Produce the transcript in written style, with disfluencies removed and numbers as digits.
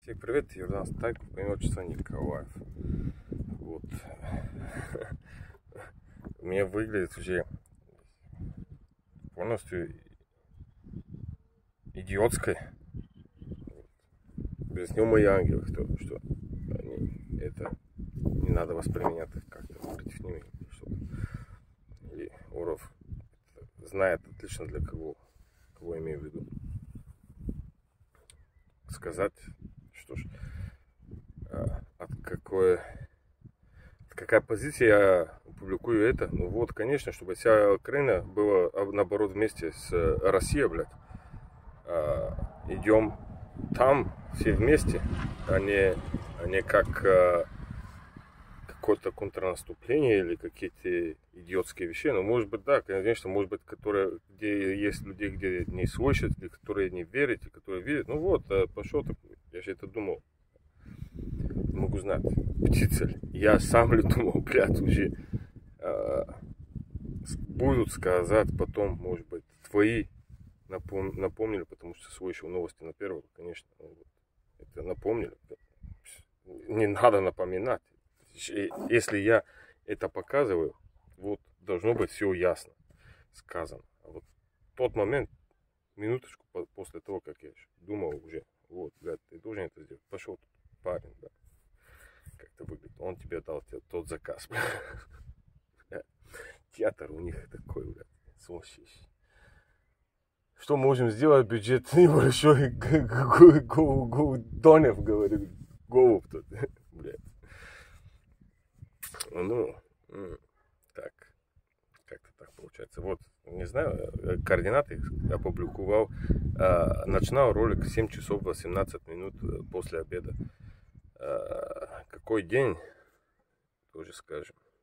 Всех привет, Йордан Стайков, по имени отчество Николаев. Вот. У меня выглядит уже полностью идиотской. Объяснил мои ангелы, что они, это не надо воспринимать как-то против них. И Уров знает отлично для кого имею в виду. Сказать, что ж, какая позиция я публикую это? Ну вот, конечно, чтобы вся Украина была наоборот вместе с Россией, блядь. Идем там все вместе, а не как какое-то контрнаступление или какие-то идиотские вещи. Ну, может быть, да, конечно, может быть, где есть люди, где не слышат, или которые не верят, и которые верят. Ну вот, пошел такой. Я же это думал. Могу знать. Птица. Я сам ли думал, блядь, уже будут сказать потом, может быть, твои напомнили, потому что слышал новости на первого, конечно. Это напомнили. Не надо напоминать. Если я это показываю, вот должно быть все ясно сказано. А вот тот момент, минуточку после того, как я думал уже, вот, блядь, ты должен это сделать. Пошел тут парень, да. Как это выглядит? Он тебе дал тот заказ, блядь. Театр у них такой, блядь, сумасшедший. Что можем сделать? Бюджет небольшой. Донев говорит. Голубь тут, блядь. Ну, так, как-то так получается. Вот, не знаю, координаты опубликовал. Начинал ролик 7 часов 18 минут после обеда. Какой день, тоже скажем.